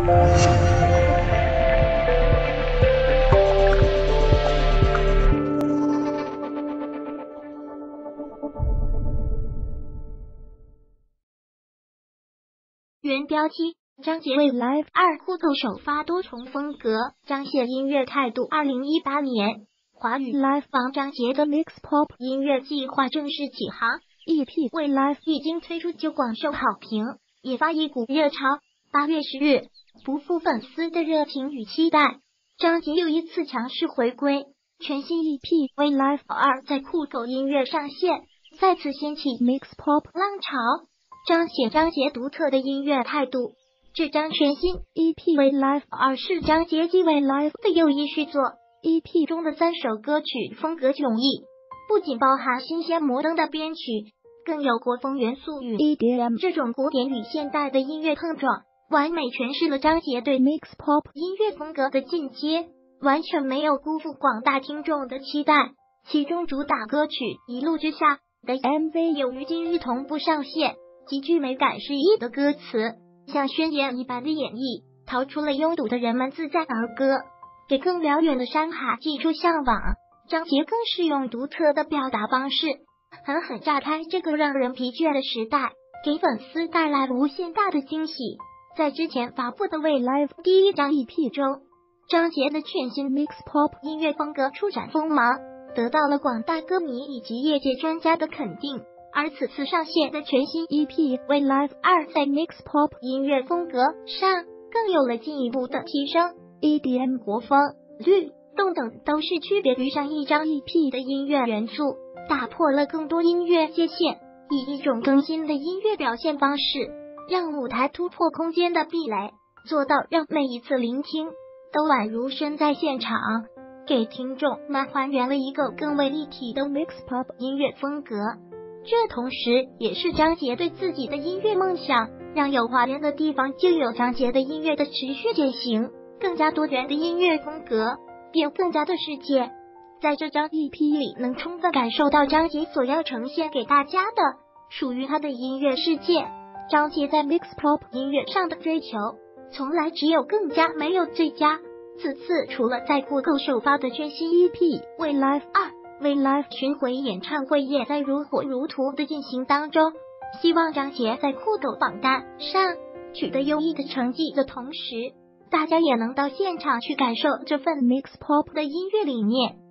原标题：张杰为 Live 2酷狗首发多重风格，彰显音乐态度。2018年，华语 Live 王张杰的 Mix Pop 音乐计划正式起航 ，EP 为 Live 一经推出就广受好评，引发一股热潮。8月10日，不负粉丝的热情与期待，张杰又一次强势回归，全新 EP 为 Live 2在酷狗音乐上线，再次掀起 Mix Pop 浪潮。彰显张杰独特的音乐态度。这张全新 EP 为 Live 2是张杰继为 Live 的又一续作 ，EP 中的3首歌曲风格迥异，不仅包含新鲜摩登的编曲，更有国风元素与 EDM 这种古典与现代的音乐碰撞，完美诠释了张杰对 Mix Pop 音乐风格的进阶，完全没有辜负广大听众的期待。其中主打歌曲《一路之下》的 MV 有于今日同步上线。极具美感诗意的歌词，像宣言一般的演绎，逃出了拥堵的人们自在儿歌，给更辽远的山海寄出向往。张杰更是用独特的表达方式，狠狠炸开这个让人疲倦的时代，给粉丝带来无限大的惊喜。在之前发布的未 Live 第一张 EP 中，张杰的全新 Mix Pop 音乐风格初展锋芒，得到了广大歌迷以及业界专家的肯定。而此次上线的全新 EP 为 Live 2在 Mix Pop 音乐风格上更有了进一步的提升 ，EDM 国风、律动等都是区别于上一张 EP 的音乐元素，打破了更多音乐界限，以一种更新的音乐表现方式，让舞台突破空间的壁垒，做到让每一次聆听都宛如身在现场，给听众们还原了一个更为立体的 Mix Pop 音乐风格。这同时也是张杰对自己的音乐梦想，让有华人的地方就有张杰的音乐的持续践行，更加多元的音乐风格，有更加的世界。在这张 EP 里，能充分感受到张杰所要呈现给大家的属于他的音乐世界。张杰在 Mix Pop 音乐上的追求，从来只有更加，没有最佳。此次除了在酷狗首发的全新 EP 为 Live 2。为 Live 巡回演唱会也在如火如荼的进行当中，希望张杰在酷狗榜单上取得优异的成绩的同时，大家也能到现场去感受这份 Mix Pop 的音乐理念。